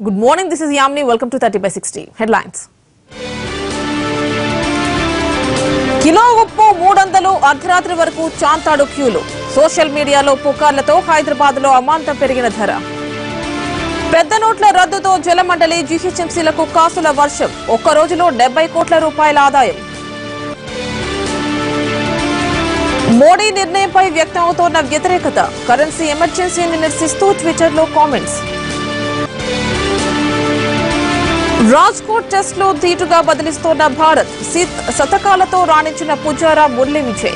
Good morning, this is Yamni. Welcome to 30/60 Headlines. Kilo ఉప్పు 300 అర్ధరాత్రి వరకు చాంతాడు క్యూలు. సోషల్ మీడియాలో పుకార్లతో హైదరాబాద్ లో అమాంతం పెరిగిన ధర. పెద్ద నోట్ల రద్దుతో జలమండలి జీహెచ్ఎంసీలకు కాసుల వర్షం. ఒక్క రోజులో 70 కోట్ల రూపాయల ఆదాయం. మోడీ నిర్ణయంపై వ్యక్తమవుతోన్న వ్యతిరేకత. కరెన్సీ ఎమర్జెన్సీని నిరసిస్తూ ట్విట్టర్లో కామెంట్స్. రాజ్కోట్ టెస్టులో ధీటుగా బదిలిస్తోన్న భారత్. శతకాలతో రాణించిన పుజారా మురళీ విజయ్.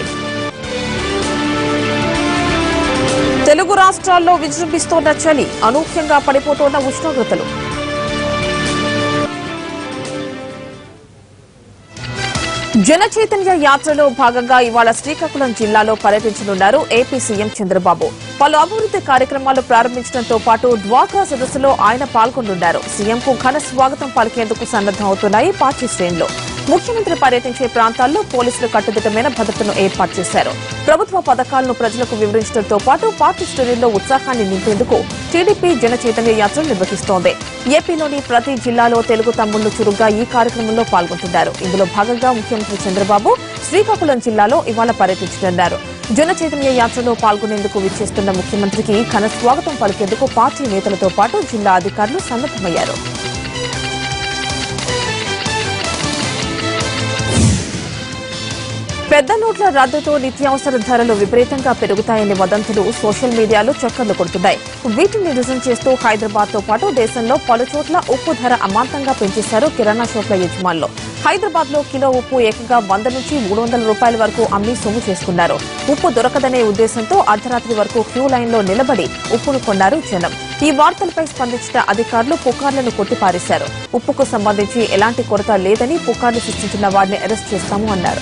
తెలుగు రాష్ట్రాల్లో విజృంభిస్తోన్న చలి. అనూహ్యంగా పడిపోతోన్న ఉష్ణోగ్రతలు. జన చైతన్య యాత్రలో భాగంగా ఇవాళ శ్రీకాకుళం జిల్లాలో పర్యటించనున్నారు ఏపీ సీఎం చంద్రబాబు. పలు అభివృద్ది కార్యక్రమాలు ప్రారంభించడంతో పాటు డ్వాక్రా సదస్సులో ఆయన పాల్గొనున్నారు. సీఎంకు ఘన స్వాగతం పలికేందుకు సన్నద్దమవుతున్నాయి పార్టీ శ్రేణులు. ముఖ్యమంత్రి పర్యటించే ప్రాంతాల్లో పోలీసులు కట్టుదిట్టమైన భద్రతను ఏర్పాటు చేశారు. ప్రభుత్వ పథకాలను ప్రజలకు వివరించడంతో పాటు పార్టీ శ్రేణుల్లో ఉత్సాహాన్ని నింపేందుకు టీడీపీ జన చైతన్య యాత్ర నిర్వహిస్తోంది. ఏపీలోని ప్రతి జిల్లాలో తెలుగు తమ్ముళ్లు చురుగ్గా ఈ కార్యక్రమంలో పాల్గొంటున్నారు. ఇందులో భాగంగా ముఖ్యమంత్రి చంద్రబాబు శ్రీకాకుళం జిల్లాలో ఇవాళ పర్యటించనున్నారు. జన చైతన్య యాత్రలో పాల్గొనేందుకు విచ్చేస్తున్న ముఖ్యమంత్రికి ఘన స్వాగతం పలికేందుకు పార్టీ నేతలతో పాటు జిల్లా అధికారులు సన్నద్దమయ్యారు. పెద్ద నోట్ల రద్దుతో నిత్యావసర ధరలు విపరీతంగా పెరుగుతాయనే వదంతులు సోషల్ మీడియాలో చక్కర్లు కొడుతున్నాయి. వీటిని నిజం చేస్తూ హైదరాబాద్ తో పాటు దేశంలో పలుచోట్ల ఉప్పు ధర అమాంతంగా పెంచేశారు కిరాణా షాపుల యజమానులు. హైదరాబాద్ లో కిలో ఉప్పు ఏకంగా 100 నుంచి 300 రూపాయల వరకు అమ్మి సొమ్ము చేసుకున్నారు. ఉప్పు దొరకదనే ఉద్దేశంతో అర్ధరాత్రి వరకు క్యూ లైన్ లో నిలబడి ఉప్పును కొన్నారు జనం. ఈ వార్తలపై స్పందించిన అధికారులు పుకార్లను కొట్టిపారేశారు. ఉప్పుకు సంబంధించి ఎలాంటి కొరత లేదని పుకార్లు సృష్టించిన వారిని అరెస్ట్ చేస్తాము అన్నారు.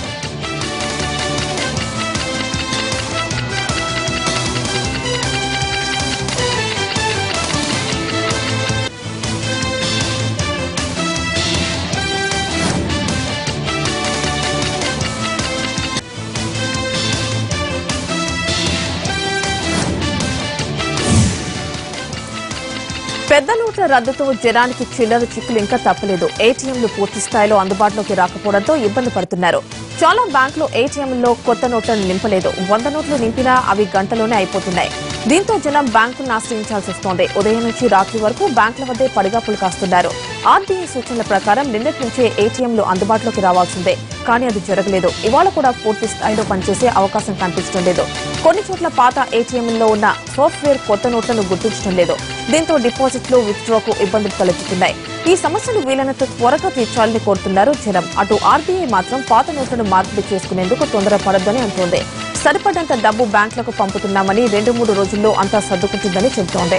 పెద్ద నోట్ల రద్దుతో జనానికి చిల్లర చిక్కులు ఇంకా తప్పలేదు. ఏటీఎంలు పూర్తి స్థాయిలో అందుబాటులోకి రాకపోవడంతో ఇబ్బంది పడుతున్నారు. చాలా బ్యాంకులు ఏటీఎంల్లో కొత్త నోట్లను నింపలేదు. 100 నోట్లు నింపినా అవి గంటలోనే అయిపోతున్నాయి. దీంతో జనం బ్యాంకులను ఆశ్రయించాల్సి వస్తోంది. ఉదయం నుంచి రాత్రి వరకు బ్యాంకుల వద్దే పడిగాపులు కాస్తున్నారు. ఆర్బీఐ సూచనల ప్రకారం నిన్నటి నుంచే ఏటీఎంలు అందుబాటులోకి రావాల్సిందే. కానీ అది జరగలేదు. ఇవాళ కూడా పూర్తి స్థాయిలో పనిచేసే అవకాశం కనిపించడం లేదు. కొన్ని చోట్ల పాత ఏటీఎంల్లో ఉన్న సాఫ్ట్వేర్ కొత్త నోట్లను గుర్తించడం లేదు. దీంతో డిపాజిట్లు విత్డ్రాకు ఇబ్బందులు తలెత్తుతున్నాయి. ఈ సమస్యను వీలైనంత త్వరగా తీర్చాలని కోరుతున్నారు జనం. అటు ఆర్బీఐ మాత్రం పాత నోట్లను మార్పిడి చేసుకునేందుకు తొందరపడొద్దని అంటోంది. సరిపడంత డబ్బు బ్యాంకులకు పంపుతున్నామని 2-3 రోజుల్లో అంతా సర్దుకుంటుందని చెబుతోంది.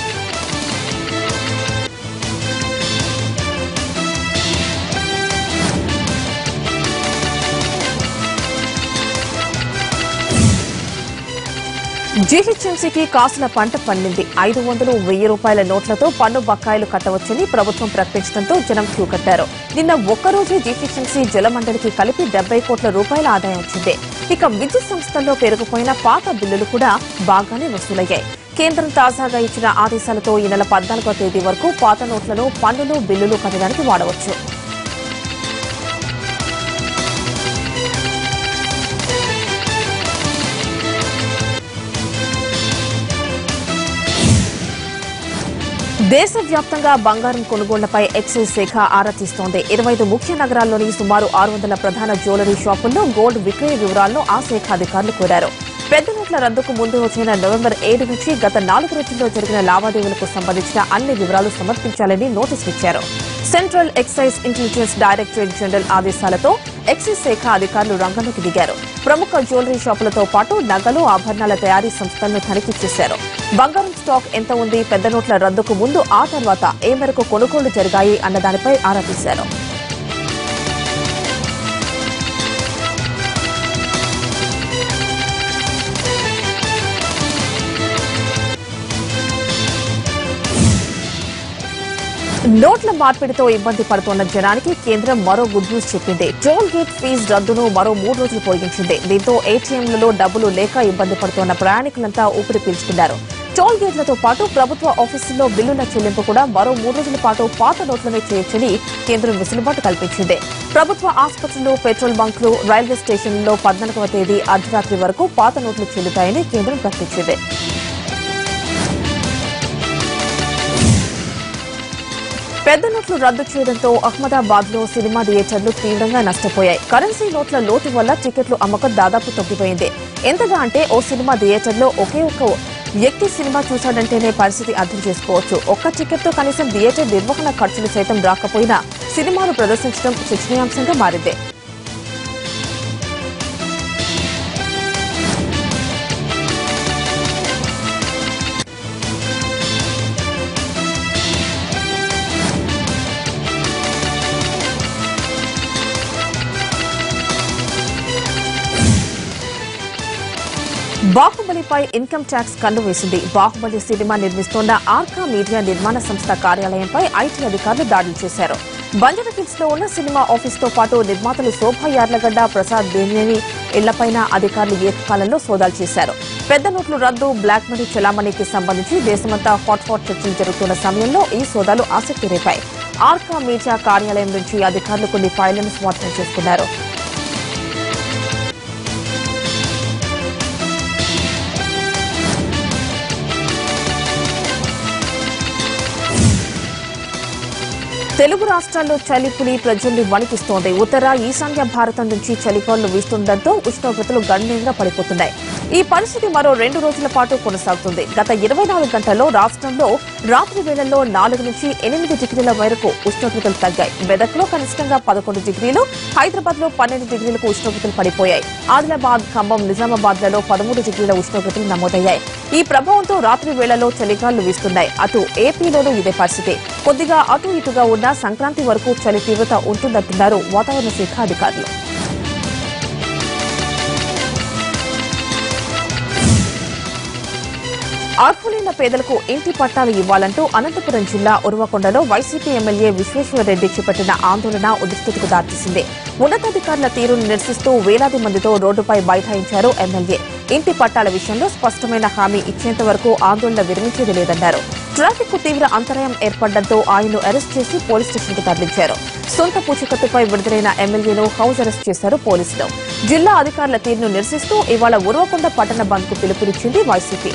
జీహెచ్ఎంసీకి కాసుల పంట పండింది. 500, 1000 రూపాయల నోట్లతో పన్ను బకాయిలు కట్టవచ్చని ప్రభుత్వం ప్రకటించడంతో జనం క్యూ కట్టారు. నిన్న ఒక్కరోజే జీహెచ్ఎంసీ జలమండలికి కలిపి 70 కోట్ల రూపాయల ఆదాయం వచ్చింది. ఇక విద్యుత్ సంస్థల్లో పెరిగిపోయిన పాత బిల్లులు కూడా బాగానే వసూలయ్యాయి. కేంద్రం తాజాగా ఇచ్చిన ఆదేశాలతో ఈ నెల 14వ తేదీ వరకు పాత నోట్లను పన్నులు బిల్లులు కట్టడానికి వాడవచ్చు. దేశవ్యాప్తంగా బంగారం కొనుగోళ్లపై ఎక్సైజ్ శాఖ ఆరా తీస్తోంది. 25 ముఖ్య నగరాల్లోని సుమారు 600 ప్రధాన జ్యువెలరీ షాపుల్లో గోల్డ్ విక్రయ వివరాలను ఆ శాఖ అధికారులు కోరారు. పెద్ద నోట్ల రద్దుకు ముందు వచ్చిన నవంబర్ 7 నుంచి గత 4 రోజుల్లో జరిగిన లావాదేవీలకు సంబంధించిన అన్ని వివరాలు సమర్పించాలని నోటీసులు ఇచ్చారు. Central excise intelligence directorate general ఆదేశాలతో ఎక్సైజ్ శాఖ అధికారులు రంగంలోకి దిగారు. ప్రముఖ జ్యువెలరీ షాపులతో పాటు నగలు, ఆభరణాల తయారీ సంస్థలను తనిఖీ చేశారు. బంగారం స్టాక్ ఎంత ఉంది, పెద్ద నోట్ల రద్దుకు ముందు, ఆ తర్వాత ఏ మేరకు కొనుగోళ్లు జరిగాయి అన్న దానిపై ఆరా తీశారు. నోట్ల మార్పిడితో ఇబ్బంది పడుతున్న జనానికి కేంద్రం మరో గుడ్ న్యూస్ చెప్పింది. టోల్ గేట్ ఫీజు రద్దును మరో 3 రోజులు పొడిగించింది. దీంతో ఏటీఎంలలో డబ్బులు లేక ఇబ్బంది పడుతున్న ప్రయాణికులంతా ఊపిరి పీల్చుకున్నారు. టోల్ గేట్లతో పాటు ప్రభుత్వ ఆఫీసుల్లో బిల్లుల చెల్లింపు కూడా మరో 3 రోజుల పాటు పాత నోట్లనే చేయొచ్చని కేంద్రం వెసులుబాటు కల్పించింది. ప్రభుత్వ ఆసుపత్రులు, పెట్రోల్ బంకులు, రైల్వే స్టేషన్లలో 14వ తేదీ అర్ధరాత్రి వరకు పాత నోట్లు చెల్లుతాయని కేంద్రం ప్రకటించింది. పెద్ద నోట్లు రద్దు చేయడంతో అహ్మదాబాద్ లో సినిమా థియేటర్లు తీవ్రంగా నష్టపోయాయి. కరెన్సీ నోట్ల లోటు వల్ల టికెట్లు అమ్మకం దాదాపు తగ్గిపోయింది. ఎంతగా అంటే ఓ సినిమా థియేటర్లో ఒకే ఒక్క వ్యక్తి సినిమా చూశాడంటేనే పరిస్థితి అర్థం చేసుకోవచ్చు. ఒక్క టికెట్తో కనీసం థియేటర్ నిర్వహణ ఖర్చులు సైతం రాకపోయినా సినిమాను ప్రదర్శించడం చర్చనీయాంశంగా మారింది. బాహుబలిపై ఇన్కమ్ ట్యాక్స్ కన్ను వేసింది. బాహుబలి సినిమా నిర్మిస్తోన్న ఆర్కా మీడియా నిర్మాణ సంస్థ కార్యాలయంపై ఐటీ అధికారులు దాడులు చేశారు. బంజారాహిల్స్ లో ఉన్న సినిమా ఆఫీసుతో పాటు నిర్మాతలు శోభా యార్లగడ్డ, ప్రసాద్ దేవినేని ఇళ్లపైన అధికారులు ఏకకాలంలో సోదాలు చేశారు. పెద్ద నోట్ల రద్దు, బ్లాక్ మనీ చలామణికి సంబంధించి దేశమంతా హాట్ చర్చలు జరుగుతున్న సమయంలో ఈ సోదాలు ఆసక్తి రేపాయి. ఆర్కా మీడియా కార్యాలయం నుంచి అధికారులు కొన్ని ఫైళ్లను స్వాధీనం చేసుకున్నారు. తెలుగు రాష్ట్రాల్లో చలిపులి ప్రజల్ని వణికిస్తోంది. ఉత్తర, ఈశాన్య భారతం నుంచి చలిగాలులు వీస్తుండటంతో ఉష్ణోగ్రతలు గణనీయంగా పడిపోతున్నాయి. ఈ పరిస్థితి మరో 2 రోజుల పాటు కొనసాగుతుంది. గత 24 గంటల్లో రాష్ట్రంలో రాత్రి వేళల్లో 4 నుంచి 8 డిగ్రీల మేరకు ఉష్ణోగ్రతలు తగ్గాయి. మెదక్లో కనిష్టంగా 11 డిగ్రీలు, హైదరాబాద్ లో 12 డిగ్రీలకు ఉష్ణోగ్రతలు పడిపోయాయి. ఆదిలాబాద్, ఖమ్మం, నిజామాబాద్లలో 13 డిగ్రీల ఉష్ణోగ్రతలు నమోదయ్యాయి. ఈ ప్రభావంతో రాత్రి వేళల్లో చలిగాలులు వీస్తున్నాయి. అటు ఏపీలోనూ ఇదే పరిస్థితి. కొద్దిగా అటు ఇటుగా ఉన్న సంక్రాంతి వరకు చలి తీవ్రత ఉంటుందంటున్నారు వాతావరణ శాఖ అధికారులు. అర్హులైన పేదలకు ఇంటి పట్టాలు ఇవ్వాలంటూ అనంతపురం జిల్లా ఉరవకొండలో వైసీపీ ఎమ్మెల్యే విశ్వేశ్వరరెడ్డి చేపట్టిన ఆందోళన ఉద్రిక్తతకు దారితీసింది. ఉన్నతాధికారుల తీరును నిరసిస్తూ వేలాది మందితో రోడ్డుపై బైఠాయించారు ఎమ్మెల్యే. ఇంటి పట్టాల విషయంలో స్పష్టమైన హామీ ఇచ్చేంత వరకు ఆందోళన విరమించేది లేదన్నారు. ట్రాఫిక్ కు తీవ్ర అంతరాయం ఏర్పడడంతో ఆయన్ను అరెస్ట్ చేసి పోలీస్ స్టేషన్ కు తరలించారు. సొంత పూచికత్తుపై విడుదలైన ఎమ్మెల్యేను హౌస్ అరెస్ట్ చేశారు పోలీసులు. జిల్లా అధికారుల తీరును నిరసిస్తూ ఇవాళ ఉరవకొండ పట్టణ బంద్ కు పిలుపునిచ్చింది వైసీపీ.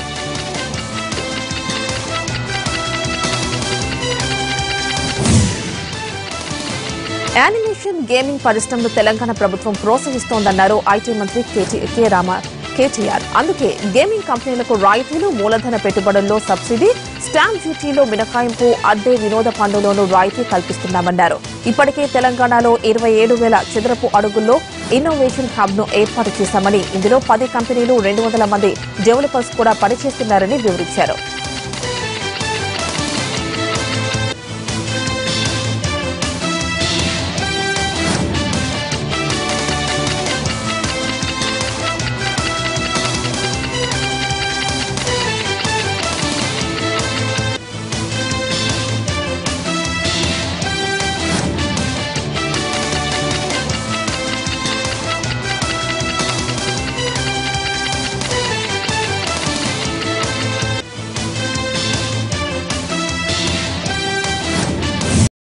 యానిమేషన్, గేమింగ్ పరిశ్రమను తెలంగాణ ప్రభుత్వం ప్రోత్సహిస్తోందన్నారు ఐటీ మంత్రి కేటీఆర్. అందుకే గేమింగ్ కంపెనీలకు రాయితీలు, మూలధన పెట్టుబడుల్లో సబ్సిడీ, స్టాంప్ డ్యూటీలో మినహాయింపు, అద్దె, వినోద పన్నులోనూ రాయితీ కల్పిస్తున్నామన్నారు. ఇప్పటికే తెలంగాణలో 27,000 చదరపు అడుగుల్లో ఇన్నోవేషన్ హబ్ ను ఏర్పాటు చేశామని, ఇందులో 10 కంపెనీలు, 200 మంది డెవలపర్స్ కూడా పనిచేస్తున్నారని వివరించారు.